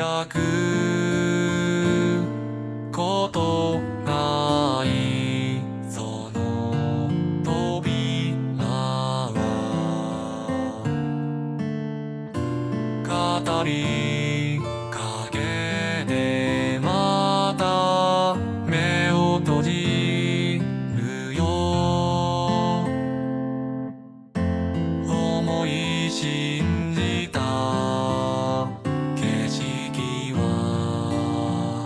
開くことないその扉は語りかけてまた目を閉じるよ思い信じた景色は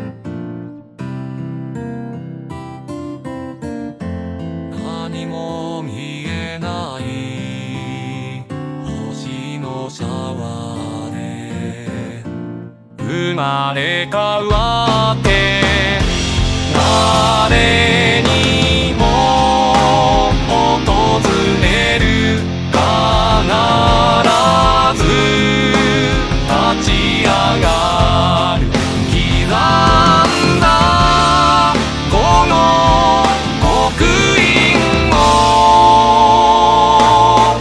何も見えない星のシャワーで生まれ変わって誰にも訪れる必ず立ち上がる刻んだこの刻印を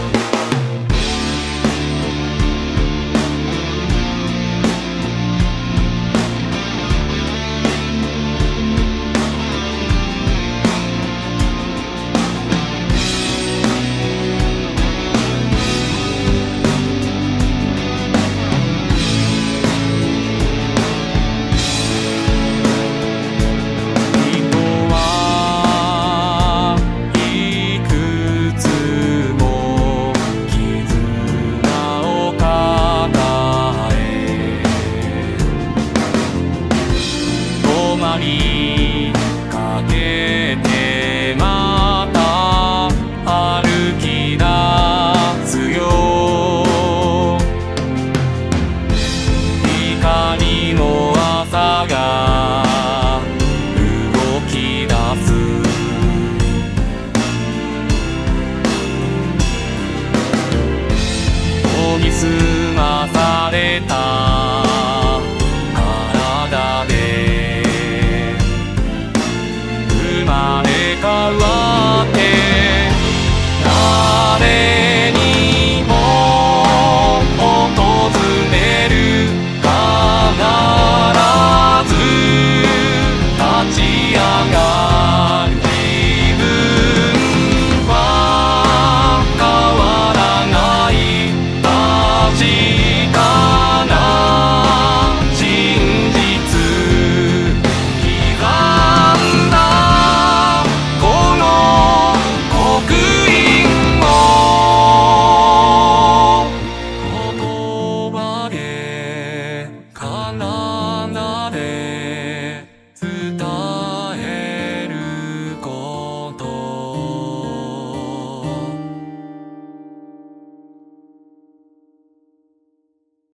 かけてまた歩き出すよ光の朝が動き出す研ぎ澄まされた体で生まれ変わって誰にも訪れる必ず立ち上がる自分は変わらない確かな真実刻んだこの刻印を言葉で奏で